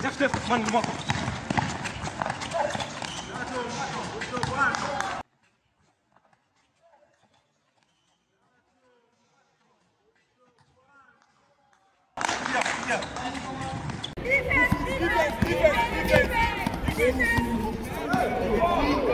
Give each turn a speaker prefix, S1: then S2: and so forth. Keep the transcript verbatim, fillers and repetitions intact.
S1: Left, left, man, come on.
S2: Defense, defense, defense, defense, defense.